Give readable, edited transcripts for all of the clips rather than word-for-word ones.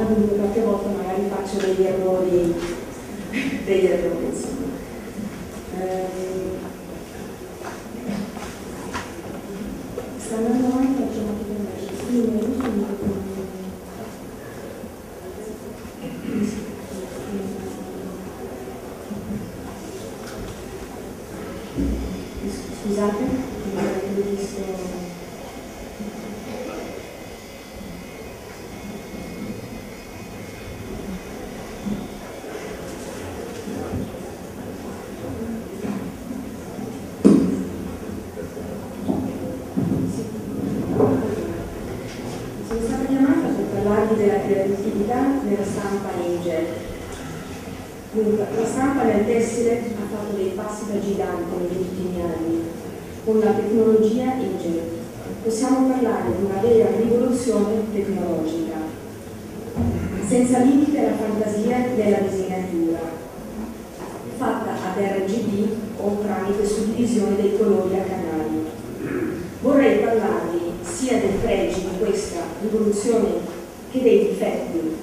dunque qualche volta magari faccio degli errori, insomma. Sta andando avanti automaticamente. Scusate, non avevo visto. Della creatività nella stampa inkjet. Dunque, la stampa nel tessile ha fatto dei passi da gigante negli ultimi anni. Con la tecnologia inkjet possiamo parlare di una vera rivoluzione tecnologica, senza limite alla fantasia della disegnatura, fatta ad RGB o tramite suddivisione dei colori a canali. Vorrei parlarvi sia dei pregi di questa rivoluzione che dei difetti.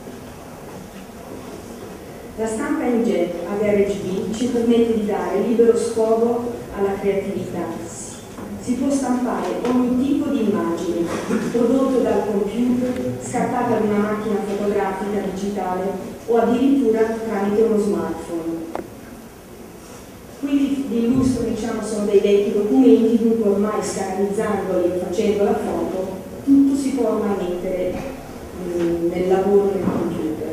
La stampa inkjet ad RGB ci permette di dare libero sfogo alla creatività. Si può stampare ogni tipo di immagine prodotto dal computer, scattata da una macchina fotografica digitale o addirittura tramite uno smartphone. Qui vi illustro, sono dei vecchi documenti, dunque ormai scannerizzandoli e facendo la foto, tutto si può ormai mettere nel lavoro del computer.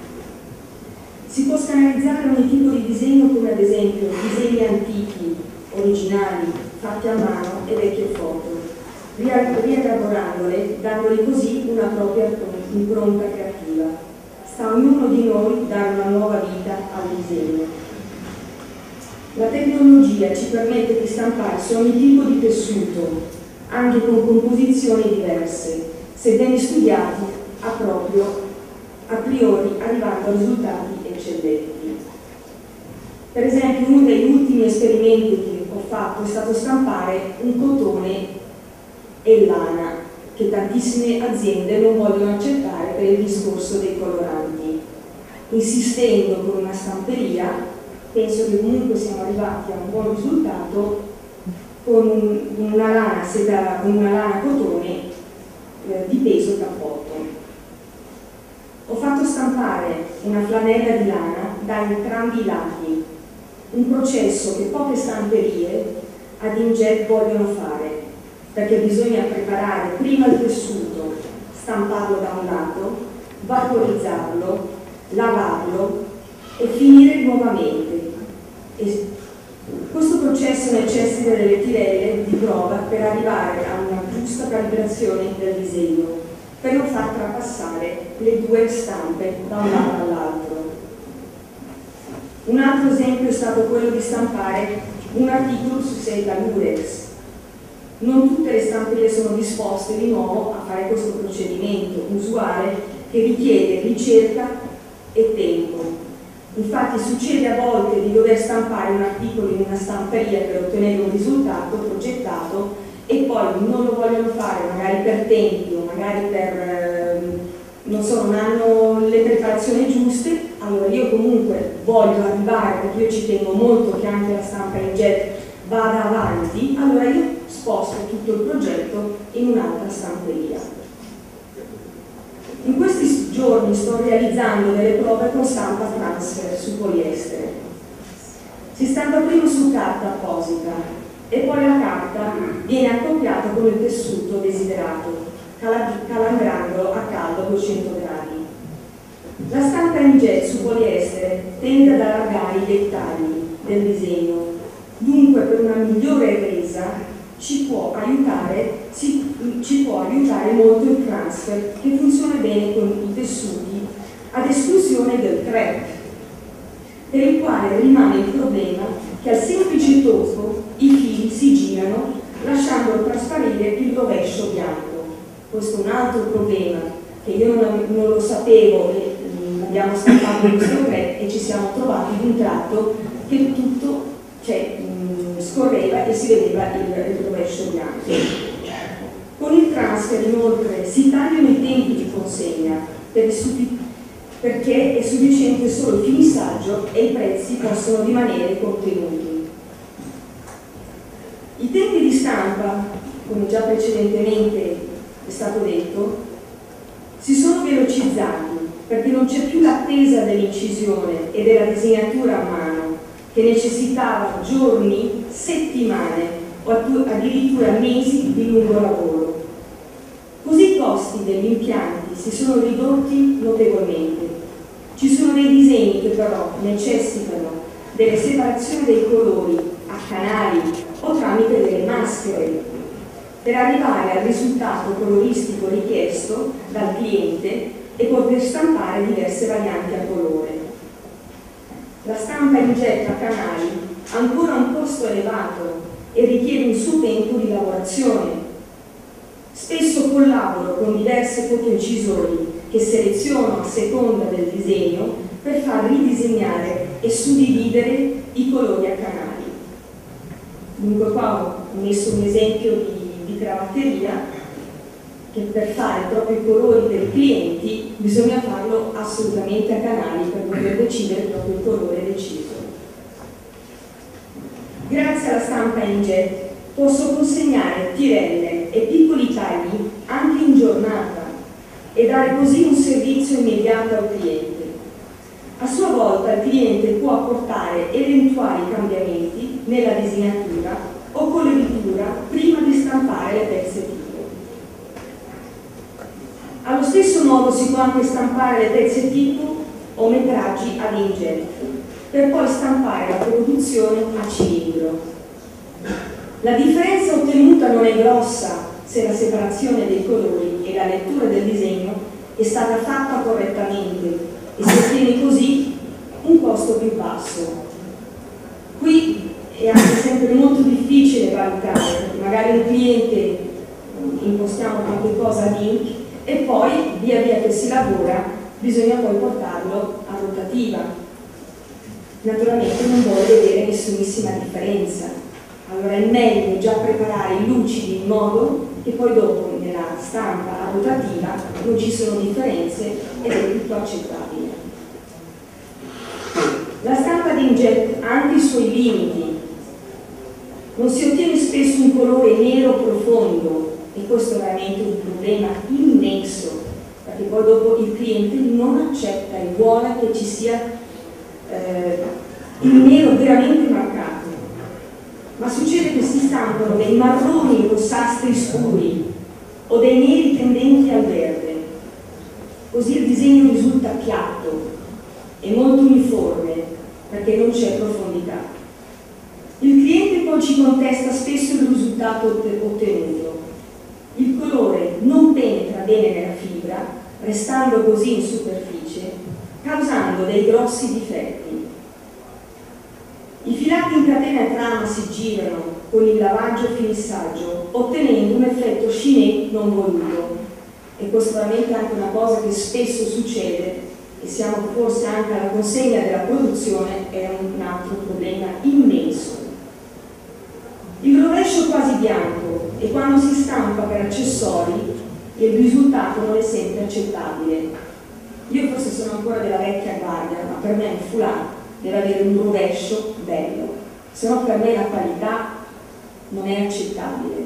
Si può scannerizzare ogni tipo di disegno, come ad esempio disegni antichi, originali, fatti a mano e vecchie foto, rielaborandole, dandole così una propria impronta creativa. Sta a ognuno di noi dare una nuova vita al disegno. La tecnologia ci permette di stampare su ogni tipo di tessuto, anche con composizioni diverse, se ben studiati a priori, arrivando a risultati eccellenti. Per esempio, uno degli ultimi esperimenti che ho fatto è stato stampare un cotone e lana, che tantissime aziende non vogliono accettare per il discorso dei coloranti. Insistendo con una stamperia, penso che comunque siamo arrivati a un buon risultato con una lana cotone di peso cappotto. Ho fatto stampare una flanella di lana da entrambi i lati, un processo che poche stamperie ad inkjet vogliono fare, perché bisogna preparare prima il tessuto, stamparlo da un lato, vaporizzarlo, lavarlo e finire nuovamente. Questo processo necessita delle tirelle di prova per arrivare a una giusta calibrazione del disegno, per non far trapassare le due stampe da un lato all'altro. Un altro esempio è stato quello di stampare un articolo su seta Lurex. Non tutte le stamperie sono disposte di nuovo a fare questo procedimento usuale che richiede ricerca e tempo. Infatti succede a volte di dover stampare un articolo in una stamperia per ottenere un risultato progettato e poi non lo vogliono fare magari per tempi o magari per, non hanno le preparazioni giuste. Allora io comunque voglio arrivare, perché io ci tengo molto che anche la stampa inkjet vada avanti, allora io sposto tutto il progetto in un'altra stamperia. In questi giorni sto realizzando delle prove con stampa transfer su poliestere. Si stampa prima su carta apposita e poi la carta viene accoppiata con il tessuto desiderato, calambrandolo a caldo a 200 gradi. La stampa inkjet su poliestere tende ad allargare i dettagli del disegno, dunque per una migliore resa ci può aiutare molto il transfer, che funziona bene con i tessuti, ad esclusione del crepe, per il quale rimane il problema che al semplice tocco i fili si girano lasciando trasparire il rovescio bianco. Questo è un altro problema che io non lo sapevo e abbiamo stampato questo crepe e ci siamo trovati di un tratto che tutto scorreva e si vedeva il rovescio bianco. Con il transfer inoltre si tagliano i tempi di consegna, perché è sufficiente solo il finissaggio e i prezzi possono rimanere contenuti. I tempi di stampa, come già precedentemente è stato detto, si sono velocizzati perché non c'è più l'attesa dell'incisione e della disegnatura a mano, che necessitava giorni, settimane o addirittura mesi di lungo lavoro. Così i costi degli impianti si sono ridotti notevolmente. Ci sono dei disegni che però necessitano delle separazioni dei colori a canali o tramite delle maschere per arrivare al risultato coloristico richiesto dal cliente e poter stampare diverse varianti a colore. La stampa in jet a canali ha ancora un costo elevato e richiede un suo tempo di lavorazione. Spesso collaboro con diverse fotoincisori che seleziono a seconda del disegno per far ridisegnare e suddividere i colori a canali. Dunque qua ho messo un esempio di cravatteria che per fare proprio i colori per i clienti bisogna farlo assolutamente a canali per poter decidere proprio il colore deciso. Grazie alla stampa inkjet posso consegnare tirelle e piccoli tagli anche in giornata e dare così un servizio immediato al cliente. A sua volta il cliente può apportare eventuali cambiamenti nella disegnatura o coloritura prima di stampare le pezze tipo. Allo stesso modo si può anche stampare le pezze tipo o metraggi ad inkjet per poi stampare la produzione a cilindro. La differenza ottenuta non è grossa se la separazione dei colori e la lettura del disegno è stata fatta correttamente e si ottiene così un costo più basso. Qui è anche sempre molto difficile valutare, perché magari un cliente impostiamo qualche cosa ad ink e poi via via che si lavora bisogna poi portarlo a rotativa. Naturalmente non vuole vedere nessunissima differenza, allora è meglio già preparare i lucidi in modo che poi dopo nella stampa a rotativa non ci sono differenze ed è tutto accettabile. La stampa di inkjet ha anche i suoi limiti. Non si ottiene spesso un colore nero profondo e questo è veramente un problema immenso, perché poi dopo il cliente non accetta e vuole che ci sia il nero veramente marcato. Ma succede che si stampano dei marroni rossastri scuri o dei neri tendenti al verde. Così il disegno risulta piatto e molto uniforme perché non c'è profondità. Il cliente poi ci contesta spesso il risultato ottenuto. Il colore non penetra bene nella fibra, restando così in superficie, causando dei grossi difetti. I filati in catena e trama si girano con il lavaggio e finissaggio, ottenendo un effetto Chinet non voluto. E questa è veramente anche una cosa che spesso succede, e siamo forse anche alla consegna della produzione, è un altro problema immenso. Il rovescio quasi bianco e quando si stampa per accessori il risultato non è sempre accettabile. Io forse sono ancora della vecchia guardia, ma per me un foulard deve avere un rovescio bello, se no per me la qualità non è accettabile.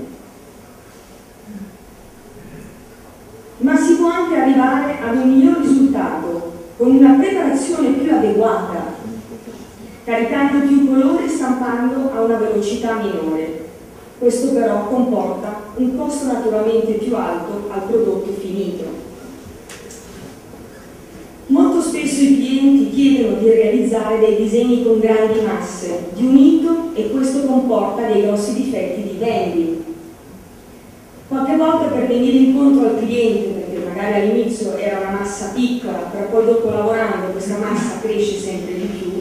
Ma si può anche arrivare ad un miglior risultato con una preparazione più adeguata, caricando più colore e stampando a una velocità minore. Questo però comporta un costo naturalmente più alto al prodotto finito. Molto spesso i clienti chiedono di realizzare dei disegni con grandi masse, di unito, e questo comporta dei grossi difetti di bending. Qualche volta per venire incontro al cliente, perché magari all'inizio era una massa piccola, però poi dopo lavorando questa massa cresce sempre di più,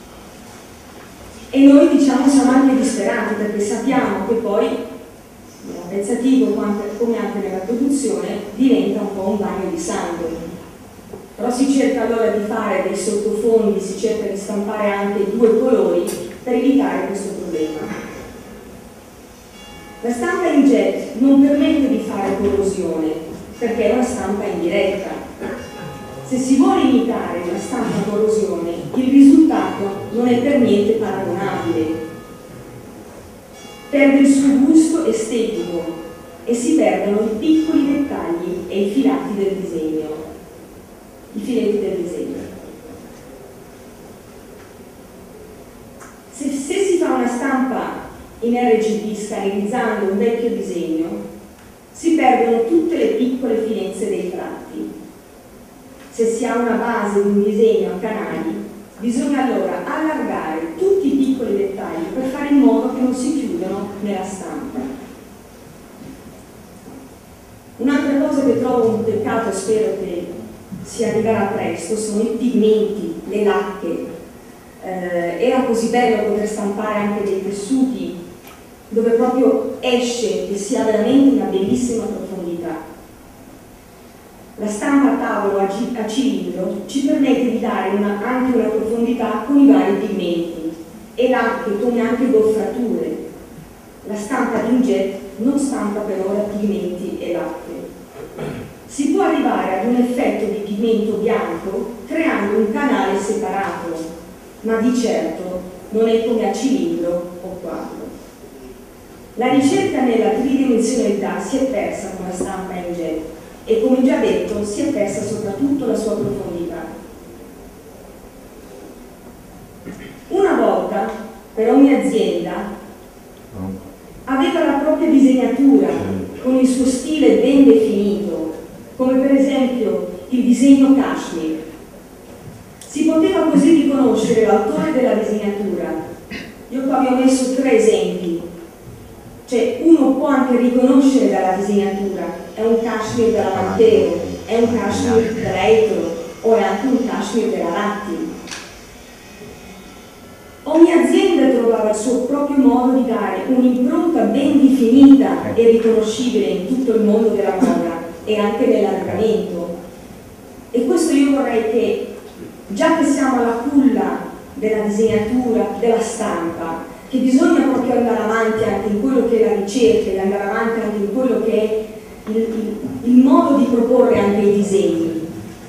e noi diciamo siamo anche disperati perché sappiamo che poi nella pezzativo come anche nella produzione diventa un po' un bagno di sangue. Però si cerca allora di fare dei sottofondi, si cerca di stampare anche due colori per evitare questo problema. La stampa inkjet non permette di fare corrosione perché è una stampa indiretta. Se si vuole imitare la stampa a corrosione, il risultato non è per niente paragonabile. Perde il suo gusto estetico e si perdono i piccoli dettagli e i filati del disegno. I filetti del disegno. Se si fa una stampa in RGB scannerizzando un vecchio disegno, si perdono tutte le piccole finezze dei tratti. Se si ha una base di un disegno a canali, bisogna allora allargare tutti i piccoli dettagli per fare in modo che non si chiudano nella stampa. Un'altra cosa che trovo un peccato e spero che si arriverà presto sono i pigmenti, le lacche. Era così bello poter stampare anche dei tessuti dove proprio esce che si ha veramente una bellissima profondità. La stampa a tavolo a cilindro ci permette di dare anche una profondità con i vari pigmenti e lacche come anche goffrature. La stampa di inkjet non stampa per ora pigmenti e lacche. Si può arrivare ad un effetto di pigmento bianco creando un canale separato, ma di certo non è come a cilindro o quadro. La ricerca nella tridimensionalità si è persa con la stampa inkjet e, come già detto, si è persa soprattutto la sua profondità. Una volta, per ogni azienda, aveva la propria disegnatura con il suo stile ben definito, come per esempio il disegno cashmere. Si poteva così riconoscere l'autore della disegnatura. Io qua vi ho messo 3 esempi. Cioè, uno può anche riconoscere dalla disegnatura, è un cashmere della Matteo, è un cashmere della Etro o è anche un cashmere della Ratti. Ogni azienda trovava il suo proprio modo di dare un'impronta ben definita e riconoscibile in tutto il mondo della moda e anche nell'arredamento. E questo io vorrei che, già che siamo alla culla della disegnatura, della stampa, che bisogna proprio andare avanti anche in quello che è la ricerca e andare avanti anche in quello che è il modo di proporre anche i disegni.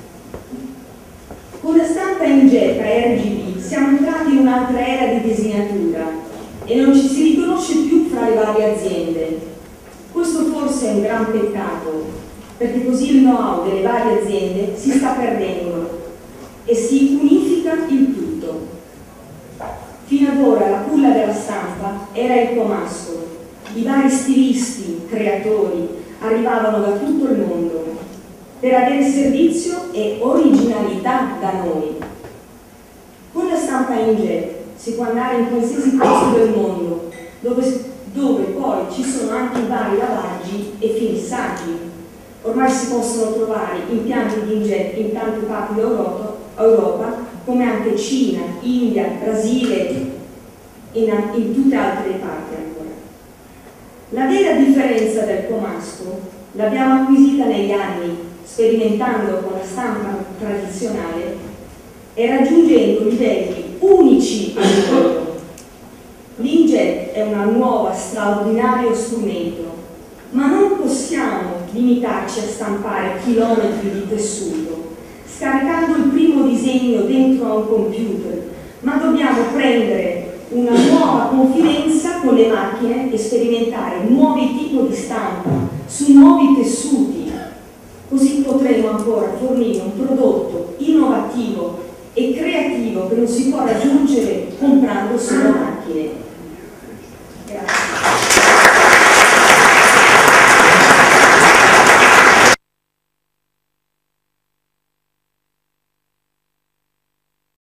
Con la stampa inkjet a RGB siamo entrati in un'altra era di disegnatura e non ci si riconosce più fra le varie aziende. Questo forse è un gran peccato, perché così il know-how delle varie aziende si sta perdendo e si unifica il tutto. Fino ad ora la culla della stampa era il comasco. I vari stilisti, creatori arrivavano da tutto il mondo per avere servizio e originalità da noi. Con la stampa inkjet si può andare in qualsiasi posto del mondo dove poi ci sono anche i vari lavaggi e finissaggi. Ormai si possono trovare impianti di inkjet in tante parti d'Europa, come anche Cina, India, Brasile, in tutte altre parti ancora. La vera differenza del comasco l'abbiamo acquisita negli anni, sperimentando con la stampa tradizionale e raggiungendo livelli unici al mondo. L'inkjet è una nuova, straordinario strumento, ma non possiamo limitarci a stampare chilometri di tessuto scaricando il primo disegno dentro a un computer, ma dobbiamo prendere una nuova confidenza con le macchine e sperimentare nuovi tipi di stampa su nuovi tessuti. Così potremo ancora fornire un prodotto innovativo e creativo che non si può raggiungere comprando solo